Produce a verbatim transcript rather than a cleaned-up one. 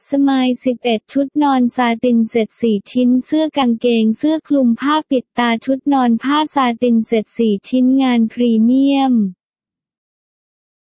สมายสิบเอ็ดชุดนอนซาตินเสร็จสี่ชิ้นเสื้อกางเกงเสื้อคลุมผ้าปิดตาชุดนอนผ้าซาตินเสร็จสี่ชิ้นงานพรีเมียม